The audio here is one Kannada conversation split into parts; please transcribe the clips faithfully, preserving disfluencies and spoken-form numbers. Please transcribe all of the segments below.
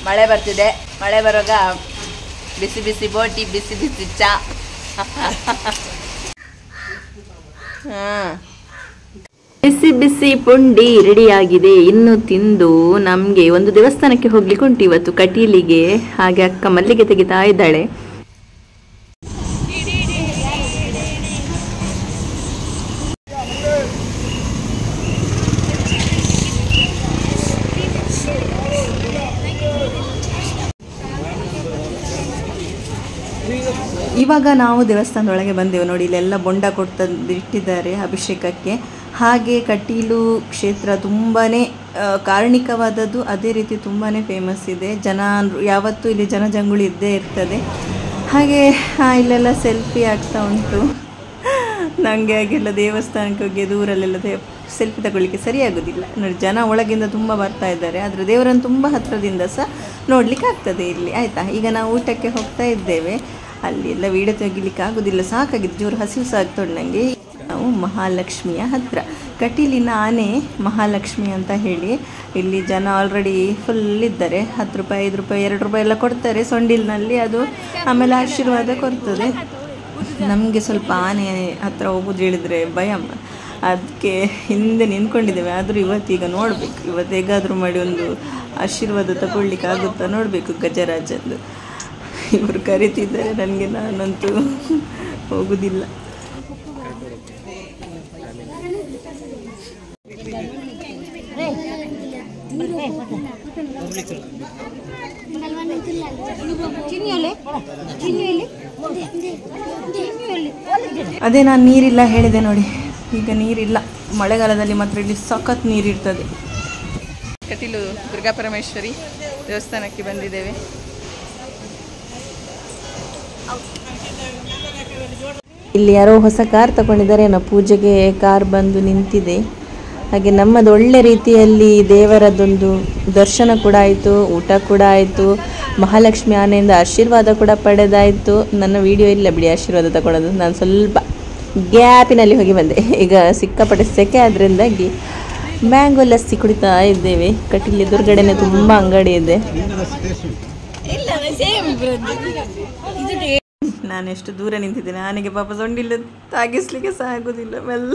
ಮಳೆ ಬರ್ತಿದೆ. ಮಳೆ ಬರುವಾಗ ಬಿಸಿ ಬಿಸಿ ಬೋಟಿ, ಬಿಸಿ ಬಿಸಿ ಚಾ. ಹಾಂ, ಬಿಸಿ ಬಿಸಿ ಪುಂಡಿ ರೆಡಿಯಾಗಿದೆ. ಇನ್ನು ತಿಂದು ನಮಗೆ ಒಂದು ದೇವಸ್ಥಾನಕ್ಕೆ ಹೋಗ್ಲಿಕ್ಕೆ ಉಂಟು ಇವತ್ತು, ಕಟೀಲಿಗೆ. ಹಾಗೆ ಅಕ್ಕ ಮಲ್ಲಿಗೆ ತೆಗಿತಾ ಇದ್ದಾಳೆ. ಇವಾಗ ನಾವು ದೇವಸ್ಥಾನದೊಳಗೆ ಬಂದೆವು. ನೋಡಿ, ಇಲ್ಲೆಲ್ಲ ಬೊಂಡ ಕೊಡ್ತಂದು ಇಟ್ಟಿದ್ದಾರೆ ಅಭಿಷೇಕಕ್ಕೆ. ಹಾಗೆ ಕಟೀಲು ಕ್ಷೇತ್ರ ತುಂಬಾ ಕಾರಣಿಕವಾದದ್ದು, ಅದೇ ರೀತಿ ತುಂಬಾ ಫೇಮಸ್ ಇದೆ. ಜನ ಯಾವತ್ತೂ ಇಲ್ಲಿ ಜನಜಂಗುಳಿ ಇದ್ದೇ ಇರ್ತದೆ. ಹಾಗೆ ಇಲ್ಲೆಲ್ಲ ಸೆಲ್ಫಿ ಆಗ್ತಾ ಉಂಟು. ನನಗೆ ಹಾಗೆಲ್ಲ ದೇವಸ್ಥಾನಕ್ಕೆ ಹೋಗಿ ದೂರಲ್ಲೆಲ್ಲ ದೇ ಸೆಲ್ಫಿ ತಗೊಳ್ಳಿಕ್ಕೆ ಸರಿಯಾಗೋದಿಲ್ಲ. ನೋಡಿ, ಜನ ಒಳಗಿಂದ ತುಂಬ ಬರ್ತಾ ಇದ್ದಾರೆ, ಆದರೆ ದೇವರನ್ನು ತುಂಬ ಹತ್ತಿರದಿಂದ ಸಹ ನೋಡಲಿಕ್ಕೆ ಆಗ್ತದೆ ಇಲ್ಲಿ. ಆಯಿತಾ, ಈಗ ನಾವು ಊಟಕ್ಕೆ ಹೋಗ್ತಾ ಇದ್ದೇವೆ. ಅಲ್ಲಿ ಎಲ್ಲ ವೀಡಿಯೋ ತೆಗಿಲಿಕ್ಕೆ ಆಗೋದಿಲ್ಲ, ಸಾಕಾಗಿದ್ದು, ಜೋರು ಹಸಿವು ಸಾಗ್ತೊಡು ನನಗೆ. ನಾವು ಮಹಾಲಕ್ಷ್ಮಿಯ ಹತ್ತಿರ, ಕಟೀಲಿನ ಆನೆ ಮಹಾಲಕ್ಷ್ಮಿ ಅಂತ ಹೇಳಿ. ಇಲ್ಲಿ ಜನ ಆಲ್ರೆಡಿ ಫುಲ್ ಇದ್ದಾರೆ. ಹತ್ತು ರೂಪಾಯಿ, ಐದು ರೂಪಾಯಿ, ಎರಡು ರೂಪಾಯಿ ಎಲ್ಲ ಕೊಡ್ತಾರೆ ಸೊಂಡಿಲಿನಲ್ಲಿ. ಅದು ಆಮೇಲೆ ಆಶೀರ್ವಾದ ಕೊಡ್ತದೆ. ನಮಗೆ ಸ್ವಲ್ಪ ಆನೆ ಹತ್ತಿರ ಹೋಗೋದು ಹೇಳಿದರೆ ಭಯ, ಅದಕ್ಕೆ ಹಿಂದೆ ನಿಂತ್ಕೊಂಡಿದ್ದೇವೆ. ಆದರೂ ಇವತ್ತೀಗ ನೋಡಬೇಕು, ಇವತ್ತು ಹೇಗಾದರೂ ಮಾಡಿ ಒಂದು ಆಶೀರ್ವಾದ ತಗೊಳ್ಳಿಕ್ಕೆ ಆಗುತ್ತಾ ನೋಡಬೇಕು ಗಜರಾಜಂದು. ಇವರು ಕರಿತಿದ್ದಾರೆ ನನಗೆ, ನಾನಂತೂ ಹೋಗುವುದಿಲ್ಲ. ಅದೇ ನಾನು ನೀರಿಲ್ಲ ಹೇಳಿದೆ ನೋಡಿ, ಈಗ ನೀರಿಲ್ಲ. ಮಳೆಗಾಲದಲ್ಲಿ ಮಾತ್ರ ಇಲ್ಲಿ ಸಖತ್ ನೀರಿರ್ತದೆ. ಕಟೀಲು ದುರ್ಗಾಪರಮೇಶ್ವರಿ ದೇವಸ್ಥಾನಕ್ಕೆ ಬಂದಿದ್ದೇವೆ. ಇಲ್ಲಿ ಯಾರೋ ಹೊಸ ಕಾರ್ ತಗೊಂಡಿದ್ದಾರೆ, ಏನೋ ಪೂಜೆಗೆ ಕಾರ್ ಬಂದು ನಿಂತಿದೆ. ಹಾಗೆ ನಮ್ಮದು ಒಳ್ಳೆ ರೀತಿಯಲ್ಲಿ ದೇವರದೊಂದು ದರ್ಶನ ಕೂಡ ಆಯಿತು, ಊಟ ಕೂಡ ಆಯಿತು, ಮಹಾಲಕ್ಷ್ಮಿ ಆನೆಯಿಂದ ಆಶೀರ್ವಾದ ಕೂಡ ಪಡೆದಾಯಿತು. ನನ್ನ ವಿಡಿಯೋ ಇಲ್ಲ ಬಿಡಿ ಆಶೀರ್ವಾದ ತಗೊಳ್ಳೋದು, ನಾನು ಸ್ವಲ್ಪ ಗ್ಯಾಪಿನಲ್ಲಿ ಹೋಗಿ ಬಂದೆ. ಈಗ ಸಿಕ್ಕಾಪಟ್ಟೆ ಸೆಕೆ ಅದರಿಂದಾಗಿ ಮ್ಯಾಂಗೋ ಲಸ್ಸಿ ಕುಡಿತಾ ಇದ್ದೇವೆ. ಕಟೀಲ್ ಎದುರುಗಡೆನೆ ತುಂಬ ಅಂಗಡಿ ಇದೆ. ನಾನು ಎಷ್ಟು ದೂರ ನಿಂತಿದ್ದೇನೆ, ಆನೆಗೆ ಪಾಪ ಸೊಂಡಿಲ್ಲ ತಾಗಿಸ್ಲಿಕ್ಕೆ ಸಹ ಆಗೋದಿಲ್ಲ. ಮೆಲ್ಲ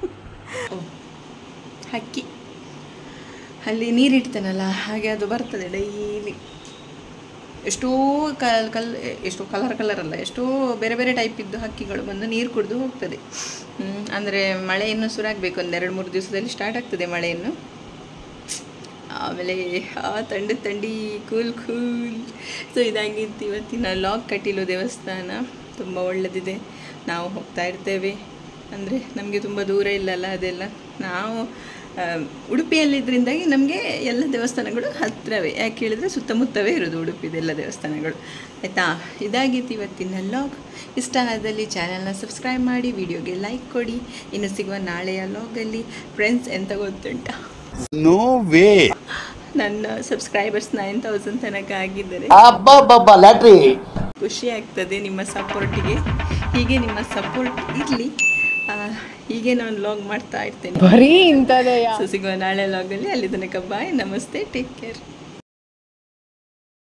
ಹಕ್ಕಿ ಅಲ್ಲಿ ನೀರಿಡ್ತೇನಲ್ಲ, ಹಾಗೆ ಅದು ಬರ್ತದೆ ಡೈಲಿ. ಎಷ್ಟೋ ಕಲ್ ಕಲ್ ಎಷ್ಟೋ ಕಲರ್ ಕಲರ್ ಅಲ್ಲ, ಎಷ್ಟೋ ಬೇರೆ ಬೇರೆ ಟೈಪ್ ಇದ್ದು ಹಕ್ಕಿಗಳು ಬಂದು ನೀರು ಕುಡಿದು ಹೋಗ್ತದೆ. ಅಂದರೆ ಮಳೆ ಇನ್ನೂ ಶುರುವಾಗಬೇಕು, ಒಂದು ಎರಡು ಮೂರು ದಿವಸದಲ್ಲಿ ಸ್ಟಾರ್ಟ್ ಆಗ್ತದೆ ಮಳೆ ಇನ್ನು. ಆಮೇಲೆ ಆ ತಂಡ ತಂಡಿ ಕೂಲ್ ಕೂಲ್. ಸೊ ಇದಾಗಿತ್ತು ಇವತ್ತಿನ ಲಾಗ್. ಕಟೀಲು ದೇವಸ್ಥಾನ ತುಂಬ ಒಳ್ಳೆದಿದೆ, ನಾವು ಹೋಗ್ತಾ ಇರ್ತೇವೆ. ಅಂದರೆ ನಮಗೆ ತುಂಬ ದೂರ ಇಲ್ಲಲ್ಲ ಅದೆಲ್ಲ. ನಾವು ಉಡುಪಿಯಲ್ಲಿದ್ದರಿಂದಾಗಿ ನಮಗೆ ಎಲ್ಲ ದೇವಸ್ಥಾನಗಳು ಹತ್ತಿರವೇ. ಯಾಕೆ ಹೇಳಿದರೆ ಸುತ್ತಮುತ್ತವೇ ಇರೋದು ಉಡುಪಿದೆಲ್ಲ ದೇವಸ್ಥಾನಗಳು. ಆಯಿತಾ, ಇದಾಗಿತ್ತು ಇವತ್ತಿನ ಲಾಗ್. ಇಷ್ಟ ಆದಲ್ಲಿ ಚಾನಲ್ನ ಸಬ್ಸ್ಕ್ರೈಬ್ ಮಾಡಿ, ವಿಡಿಯೋಗೆ ಲೈಕ್ ಕೊಡಿ. ಇನ್ನು ಸಿಗುವ ನಾಳೆಯ ಲಾಗಲ್ಲಿ. ಫ್ರೆಂಡ್ಸ್, ಎಂತ ಗೊತ್ತುಂಟ, ನೋ ವೇ, ನನ್ನ ಸಬ್ಸ್ಕ್ರೈಬರ್ಸ್ ನೈನ್ ತೌಸಂಡ್ ತನಕ ಆಗಿದ್ದಾರೆ. ಖುಷಿ ಆಗ್ತದೆ ನಿಮ್ಮ ಸಪೋರ್ಟಿಗೆ. ಹೀಗೆ ನಿಮ್ಮ ಸಪೋರ್ಟ್ ಇರಲಿ, ಹೀಗೆ ನಾನು ಲಾಗ್ ಮಾಡ್ತಾ ಇರ್ತೇನೆ. ಬರೀ ಇಂಥದ್ದೇ. ಸೊ ಸಿಗುವ ನಾಳೆ ಲಾಗಲ್ಲಿ. ಅಲ್ಲಿ ತನಕ ಬಾಯ್, ನಮಸ್ತೆ, ಟೇಕ್ ಕೇರ್.